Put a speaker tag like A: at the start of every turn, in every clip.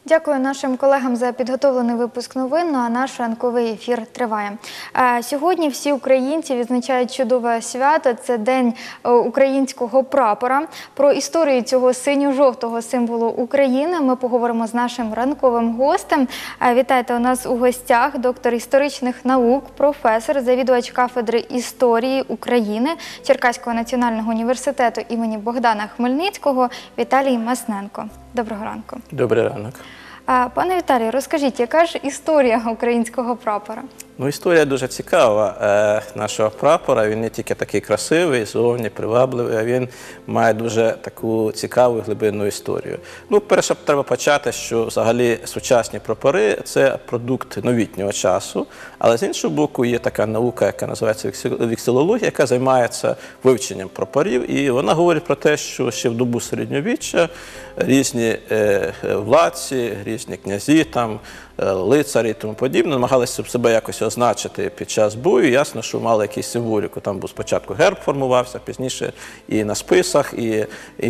A: Дякую нашим колегам за підготовлений випуск новин, ну а наш ранковий ефір триває. Сьогодні всі українці відзначають чудове свято – це День українського прапора. Про історію цього синьо-жовтого символу України ми поговоримо з нашим ранковим гостем. Вітайте, у нас у гостях доктор історичних наук, професор, завідувач кафедри історії України Черкаського національного університету імені Богдана Хмельницького Віталій Масненко. Доброго ранку.
B: Добрий ранок.
A: Пане Віталію, розкажіть, яка ж історія українського прапора?
B: Ну, історія дуже цікава нашого прапора. Він не тільки такий красивий, зовні привабливий, а він має дуже таку цікаву глибинну історію. Ну, перше, треба почати, що взагалі сучасні прапори – це продукт новітнього часу, але з іншого боку є така наука, яка називається вікселологія, яка займається вивченням прапорів, і вона говорить про те, що ще в добу середньовіччя різні владці, різні князі, лицарі і тому подібне намагалися себе якось означити під час бою. Ясно, що мали якусь символіку. Там був спочатку герб формувався, пізніше і на списах, і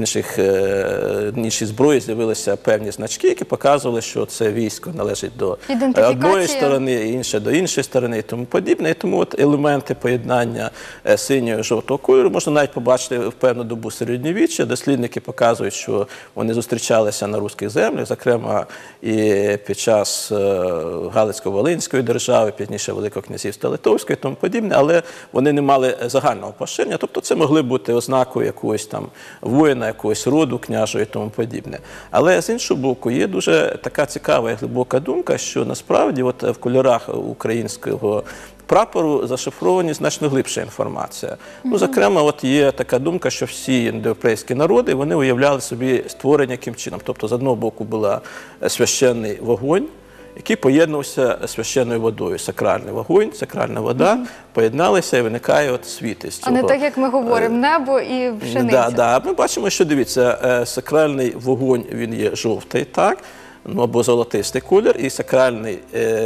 B: іншій зброї з'явилися певні значки, які показували, що це військо належить до одної сторони, інше до іншої сторони і тому подібне. І тому от елементи поєднання синього і жовтого кольору можна навіть побачити в певну добу середньовіччя. Дослідники показують, що вони зустрічалися на руських землях, зокрема і під час Галицько-Волинської держави, пізніше Великого князівства Литовського і тому подібне, але вони не мали загального поширення, тобто це могли бути ознакою якогось там воїна, якогось роду княжого і тому подібне. Але з іншого боку є дуже така цікава і глибока думка, що насправді от в кольорах українського прапору зашифровані значно глибша інформація. Ну, зокрема, от є така думка, що всі індоєвропейські народи, вони уявляли собі створення яким чином. Тобто, з одного боку, був священний вогонь, який поєднувався з священною водою. Сакральний вогонь, сакральна вода поєдналися і виникає от світ із цього.
A: А не так, як ми говоримо, небо і пшениця.
B: Так, ми бачимо, що, дивіться, сакральний вогонь, він є жовтий, так? Ну, або золотистий колір, і сакральна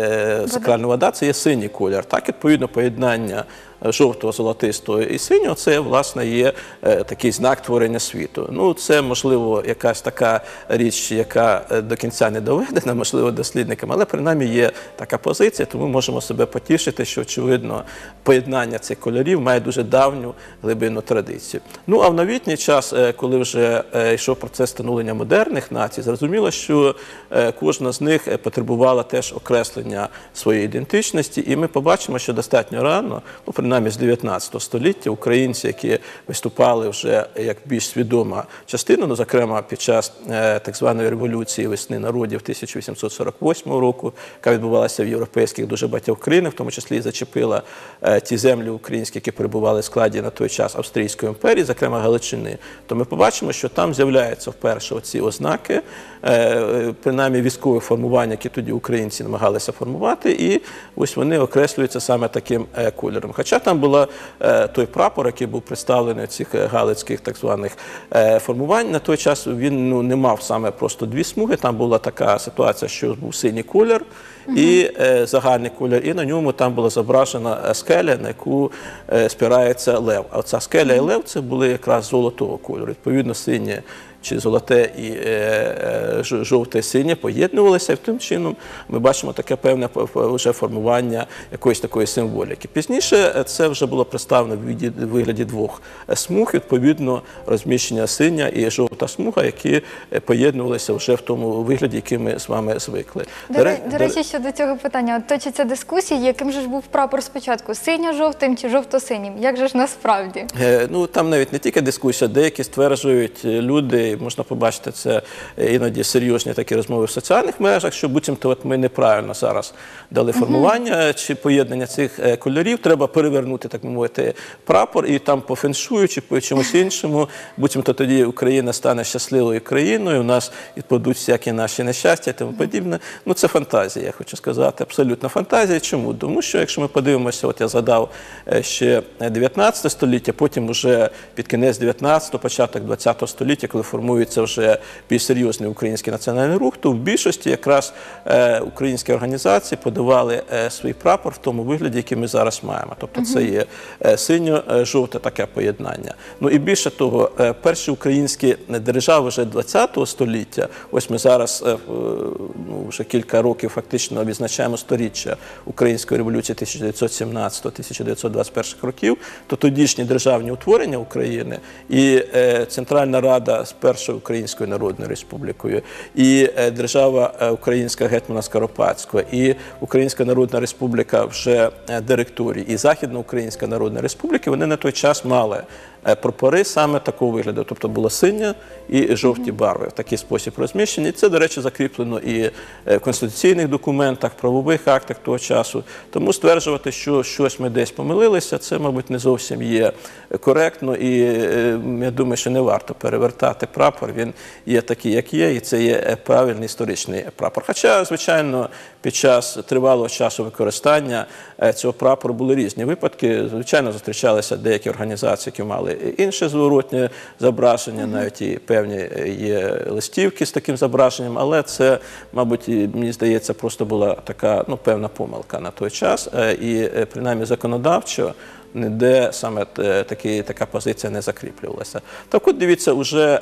B: вода – це є синій колір. Так, відповідно, поєднання жовтого, золотистого і синього – це, власне, є такий знак творення світу. Ну, це, можливо, якась така річ, яка до кінця не доведена, можливо, дослідникам, але, принаймні, є така позиція, тому можемо себе потішити, що, очевидно, поєднання цих кольорів має дуже давню глибинну традицію. Ну, а в новітній час, коли вже йшов процес становлення модерних націй, зрозуміло, що кожна з них потребувала теж окреслення своєї ідентичності, і ми побачимо, що достатньо рано, ну, принаймні з 19 століття, українці, які виступали вже як більш свідома частина, ну, зокрема, під час так званої революції весни народів 1848 року, яка відбувалася в європейських дуже багатьох країнах, в тому числі і зачепила ті землі українські, які перебували в складі на той час Австрійської імперії, зокрема Галичини, то ми побачимо, що там з'являються вперше оці ознаки, принаймні військове формування, які тоді українці намагалися формувати, і ось вони окреслюються саме таким кольором. Хоча там був той прапор, який був представлений в цих галицьких так званих формувань, на той час він не мав саме просто дві смуги, там була така ситуація, що був синій колір і загальний колір, і на ньому там була зображена скеля, на яку спирається лев. А оця скеля і лев – це були якраз золотого кольору, відповідно синє чи золоте і жовте синє поєднувалися, і тим чином ми бачимо таке певне вже формування якоїсь такої символіки. Пізніше це вже було представлено в вигляді двох смуг, відповідно розміщення синя і жовта смуга, які поєднувалися вже в тому вигляді, який ми з вами звикли.
A: До речі, щодо цього питання, от точаться дискусії, яким же ж був прапор спочатку, синьо-жовтим чи жовто-синім? Як же ж насправді?
B: Ну, там навіть не тільки дискусія, деякі стверджують люди, можна побачити це іноді серйозні такі розмови в соціальних мережах, що буцімто от ми неправильно зараз дали формування чи поєднання цих кольорів, треба перевернути, так мовити, прапор і там по феншую чи по чомусь іншому, буцімто тоді Україна стане щасливою країною, у нас відпадуть всякі наші нещастя і тому подібне. Ну, це фантазія, я хочу сказати, абсолютно фантазія. Чому? Тому що, якщо ми подивимося, от я згадав ще 19 століття, потім уже під кінець 19-го, початок 20-го століття, коли формується вже більш серйозний український національний рух, то в більшості якраз українські організації подавали свій прапор в тому вигляді, який ми зараз маємо. Тобто це є синьо-жовте таке поєднання. Ну і більше того, перші українські держави вже ХХ століття. Ось ми зараз вже кілька років фактично відзначаємо сторіччя Української революції 1917-1921 років, то тодішні державні утворення України і Центральна Рада з Першою Українською Народною Республікою, і держава Українська гетьмана Скоропадського, і Українська Народна Республіка вже директорії, і Західноукраїнська Народна Республіка, вони на той час мали прапори саме такого вигляду, тобто була синя і жовті барви в такий спосіб розміщені. Це, до речі, закріплено і в конституційних документах, правових актах того часу. Тому стверджувати, що щось ми десь помилилися, це, мабуть, не зовсім є коректно, і я думаю, що не варто перевертати прапор, він є такий, як є, і це є правильний історичний прапор. Хоча, звичайно, під час тривалого часу використання цього прапору були різні випадки. Звичайно, зустрічалися деякі організації, які мали інше зворотнє зображення, навіть і певні є листівки з таким зображенням, але це, мабуть, мені здається, просто була така, певна помилка на той час, і принаймні законодавчо ніде саме така позиція не закріплювалася. Так от, дивіться, уже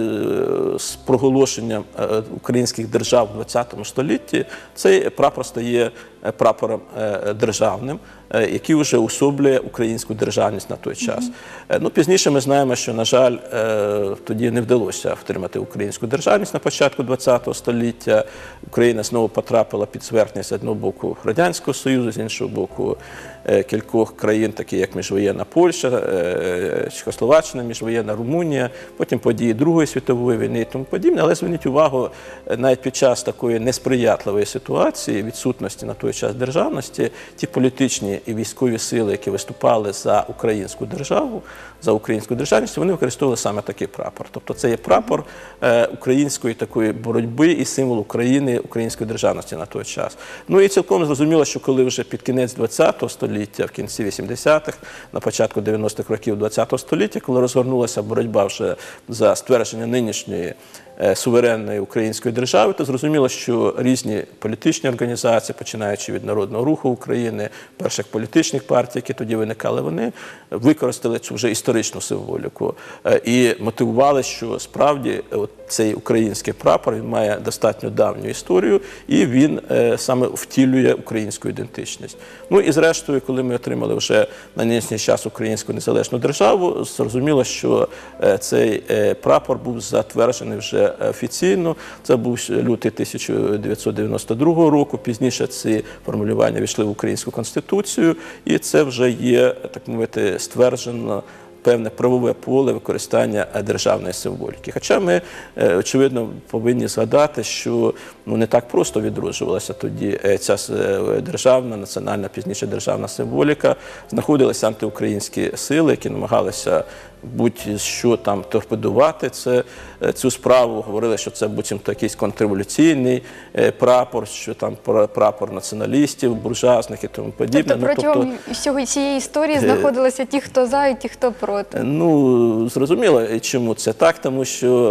B: з проголошенням українських держав в ХХ столітті цей прапор стає прапором державним, який вже уособлює українську державність на той час. Пізніше ми знаємо, що, на жаль, тоді не вдалося втримати українську державність на початку ХХ століття. Україна знову потрапила під зверхність з одного боку Радянського Союзу, з іншого боку кількох країн, такі як міжвоєнна Польща, Чехословаччина, міжвоєнна Румунія, потім події Другої світової війни і тому подібне. Але зверніть увагу, навіть під час такої несприятливої ситуації, відсутності на той час державності, ті політичні і військові сили, які виступали за українську державу, за українську державність, вони використовували саме такий прапор. Тобто це є прапор української такої боротьби і символ України, української державності на той час. І цілком зрозуміло, що коли вже під кінець ХХ століття, в кінці 80-х, на початку 90-х років ХХ століття, коли розгорнулася боротьба вже за ствердження нинішньої суверенної української держави, то зрозуміло, що різні політичні організації, починаючи від Народного руху України, перших політичних партій, які тоді виникали, вони використали цю вже історичну символіку і мотивували, що справді цей український прапор, він має достатньо давню історію, і він саме втілює українську ідентичність. І зрештою, коли ми отримали вже на нинішній час українську незалежну державу, зрозуміло, що цей прапор був затверджений вже офіційно. Це був лютий 1992 року. Пізніше ці формулювання війшли в Українську Конституцію, і це вже є, так мовити, стверджено певне правове поле використання державної символіки. Хоча ми, очевидно, повинні згадати, що не так просто відроджувалася тоді ця державна, національна, пізніше державна символіка. Знаходилися антиукраїнські сили, які намагалися будь-що там торпедувати цю справу. Говорили, що це буцімто якийсь контрреволюційний прапор, що там прапор націоналістів, буржуазних і тому подібне.
A: Тобто протягом всього цієї історії знаходилися ті, хто за, і ті, хто проти?
B: Зрозуміло, чому це так, тому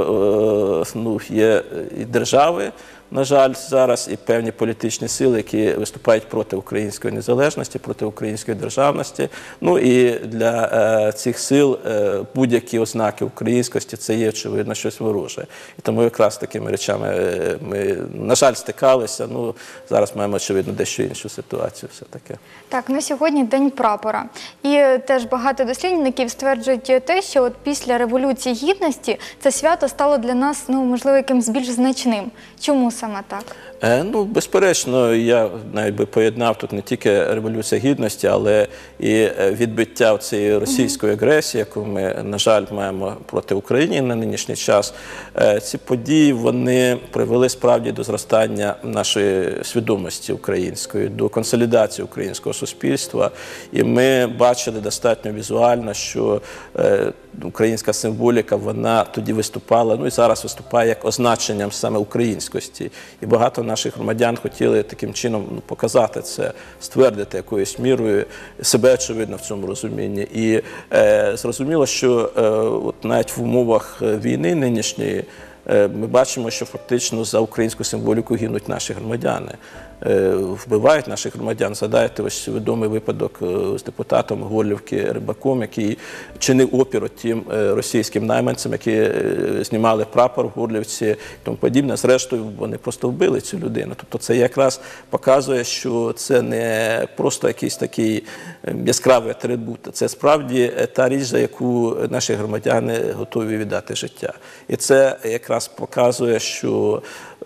B: що є і держави, на жаль, зараз, і певні політичні сили, які виступають проти української незалежності, проти української державності. І для цих сил будь-які ознаки українськості – це є, очевидно, щось вороже. І тому якраз з такими речами ми, на жаль, стикалися. Зараз маємо, очевидно, дещо іншу ситуацію все-таки.
A: Так, сьогодні День прапора. І теж багато дослідників стверджують те, що от після Революції Гідності це свято стало для нас, можливо, якимось більш значним. Чому саме так?
B: Безперечно, я навіть би поєднав тут не тільки Революція Гідності, але і відбиття цієї російської агресії, яку ми, на жаль, маємо проти України на нинішній час. Ці події, вони привели справді до зростання нашої свідомості української, до консолідації українського суспільства. І ми бачили достатньо візуально, що українська символіка, вона тоді виступала, і зараз виступає як означенням саме українськості. І багато наших громадян хотіли таким чином показати це, ствердити якоюсь мірою себе, очевидно, в цьому розумінні. І зрозуміло, що навіть в умовах війни нинішньої ми бачимо, що фактично за українську символіку гинуть наші громадяни. вбивають наших громадян. Згадайте ось відомий випадок з депутатом Горлівки Рибаком, який чинив опір тим російським найманцям, які знімали прапор в Горлівці і тому подібне. Зрештою, вони просто вбили цю людину. Тобто це якраз показує, що це не просто якийсь такий яскравий атрибут, це справді та річ, за яку наші громадяни готові віддати життя. І це якраз показує, що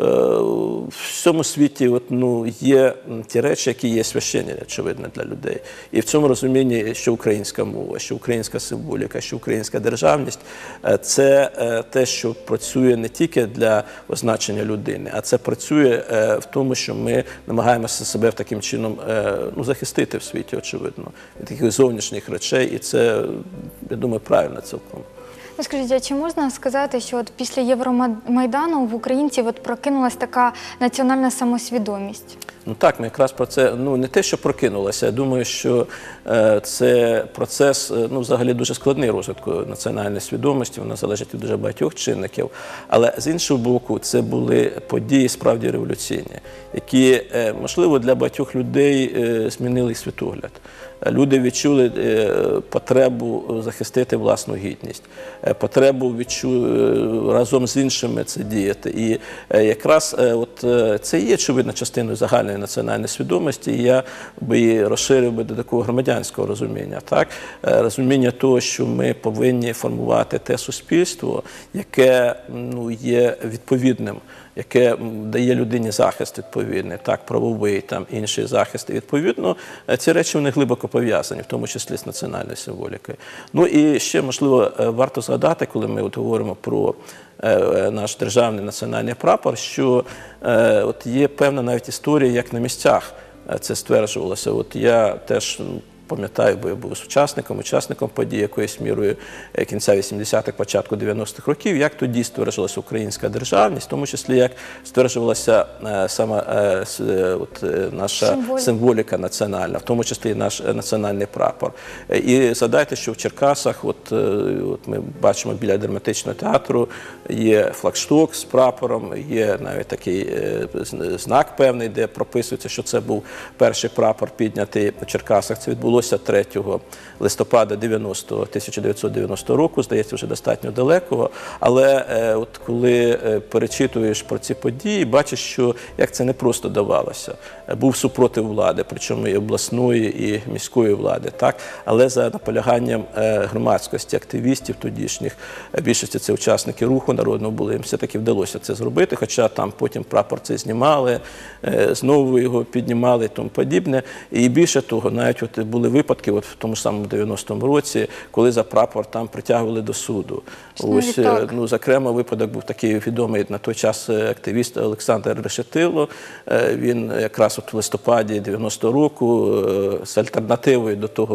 B: в цьому світі є ті речі, які є священні, очевидно, для людей. І в цьому розумінні, що українська мова, що українська символіка, що українська державність – це те, що працює не тільки для означення людини, а це працює в тому, що ми намагаємося себе таким чином захистити в світі, очевидно, від таких зовнішніх речей. І це, я думаю, правильно цілком.
A: Скажіть, а чи можна сказати, що от після Євромайдану в українців прокинулась така національна самосвідомість?
B: Ну так, ми якраз про це, не те, що прокинулося, я думаю, що це процес, взагалі дуже складний розвитку національної свідомості, вона залежить від дуже багатьох чинників, але з іншого боку, це були події справді революційні, які, можливо, для багатьох людей змінили світогляд. Люди відчули потребу захистити власну гідність, потребу разом з іншими це діяти. І якраз це є, очевидно, частиною загальної національної свідомості, і я би її розширив би до такого громадянського розуміння. Так? Розуміння того, що ми повинні формувати те суспільство, яке є відповідним, яке дає людині захист відповідний, так, правовий, там, інший захист. І, відповідно, ці речі вони глибоко пов'язані, в тому числі з національною символікою. Ну і ще, можливо, варто згадати, коли ми говоримо про наш державний національний прапор, що є певна навіть історія, як на місцях це стверджувалося. Я теж пам'ятаю, бо я був учасником подій якоюсь мірою кінця 80-х, початку 90-х років, як тоді стверджувалася українська державність, в тому числі як стверджувалася сама наша символіка національна, в тому числі і наш національний прапор. І згадайте, що в Черкасах, ми бачимо біля драматичного театру, є флагшток з прапором, є навіть такий знак певний, де прописується, що це був перший прапор піднятий в Черкасах. Це відбулося 3 листопада 1990 року, здається, вже достатньо далекого. Але коли перечитуєш про ці події, бачиш, що як це не просто давалося. Був супротив влади, причому і обласної, і міської влади, так? Але за наполяганням громадськості, активістів тодішніх, більшості це учасники руху народного були, їм все-таки вдалося це зробити, хоча там потім прапор цей знімали, знову його піднімали і тому подібне. І більше того, навіть були випадки в тому ж самому 90-му році, коли за прапор там притягували до суду. Ось, зокрема, випадок був такий відомий на той час активіст Олександр Решетило. Він якраз в листопаді 90-го року з альтернативою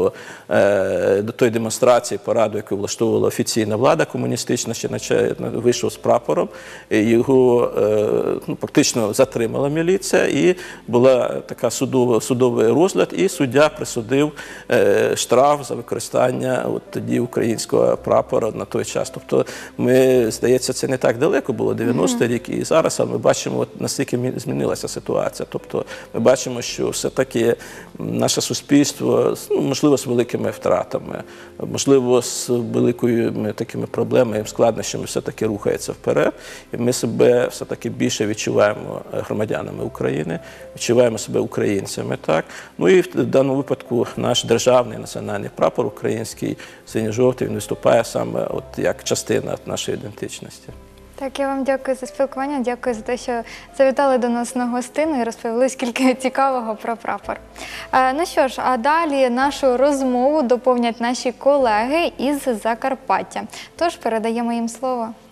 B: до тої демонстрації, параду, яку влаштовувала офіційна влада комуністична, ще вийшов з прапором. Його практично затримала міліція, і була така судовий розгляд, і суддя присудив штраф за використання тоді українського прапора на той час. Тобто, здається, це не так далеко було, 90-й рік, і зараз ми бачимо, наскільки змінилася ситуація. Тобто, ми бачимо, що все-таки наше суспільство, можливо, з великими втратами, можливо, з великими такими проблемами і складнощами все-таки рухається вперед. І ми себе все-таки більше відчуваємо громадянами України, відчуваємо себе українцями. Так? Ну і в даному випадку наш державний національний прапор український, синьо-жовтий, він виступає саме як частина нашої ідентичності.
A: Так, я вам дякую за спілкування, дякую за те, що завітали до нас на гостину і розповіли, скільки цікавого про прапор. Ну що ж, а далі нашу розмову доповнять наші колеги із Закарпаття. Тож передаємо їм слово.